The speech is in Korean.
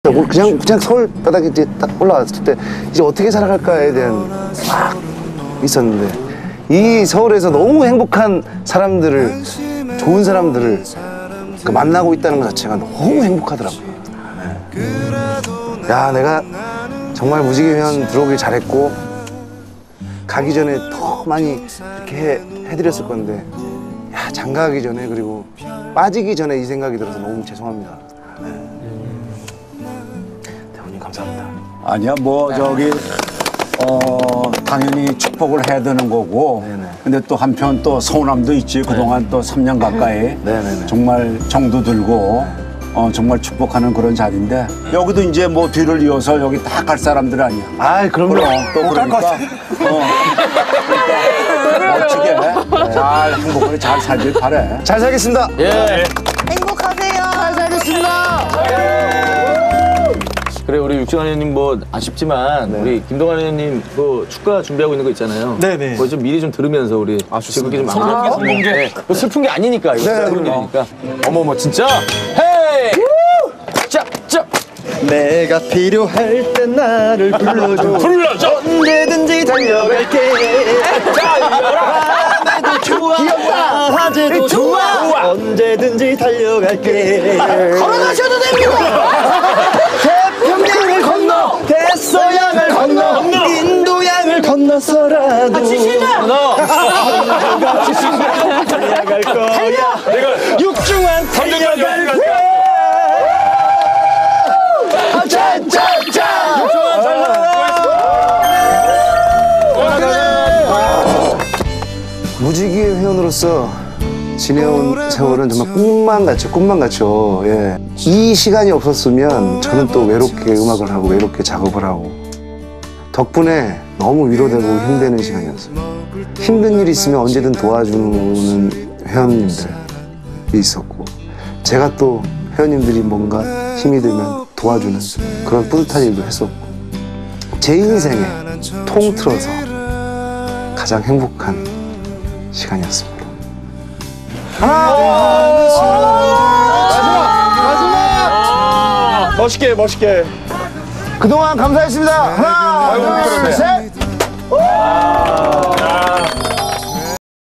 그냥 서울 바닥에 이제 딱 올라왔을 때 이제 어떻게 살아갈까에 대한 막 있었는데 이 서울에서 너무 행복한 사람들을 좋은 사람들을 만나고 있다는 것 자체가 너무 행복하더라고요. 네. 야, 내가 정말 무지개면 들어오길 잘했고 가기 전에 더 많이 이렇게 해드렸을 건데 야, 장가가기 전에 그리고 빠지기 전에 이 생각이 들어서 너무 죄송합니다. 네. 대표님 감사합니다. 아니야 뭐 저기 당연히 축복을 해야 되는 거고. 네네. 근데 또 한편 또 서운함도 있지. 그동안 또 3년 가까이 네네네. 정말 정도 들고 정말 축복하는 그런 자리인데 여기도 이제 뭐 뒤를 이어서 여기 다 갈 사람들 아니야. 아이, 그럼요. 또 그러니까 멋지게 잘 행복하게 잘 살길 바래. 잘 살겠습니다. 예. 행복하세요. 잘 살겠습니다. 그래 우리 육중한 의원님 뭐 아쉽지만 우리 김동완 의원님 그 축가 준비하고 있는 거 있잖아요. 네네. 그거 좀 미리 좀 들으면서 우리 즐겁게 좀 마무리. 성공개. 네. 뭐 슬픈 게 아니니까 이거 네, 슬픈 게 그럼요. 아니니까. 어머머 진짜. 헤이. 짭짭. 내가 필요할 때 나를 불러줘. 언제든지 달려갈게. 하늘도 좋아. 화재도 좋아. 언제든지 달려갈게. 걸어가셔도 됩니다. 태평양을 건너 대서양을 건너 인도양을 건너서라도 달려갈 거야. 육중한 달려갈 거야. 무지개 회원으로서 지내온 세월은 정말 꿈만 같죠. 예. 이 시간이 없었으면 저는 또 외롭게 음악을 하고 외롭게 작업을 하고 덕분에 너무 위로되고 힘드는 시간이었어요. 힘든 일이 있으면 언제든 도와주는 회원님들이 있었고 제가 또 회원님들이 뭔가 힘이 들면 도와주는 그런 뿌듯한 일도 했었고 제 인생에 통틀어서 가장 행복한 시간이었습니다. 마지막. 멋있게. 그동안 감사했습니다. 하나, 둘, 셋.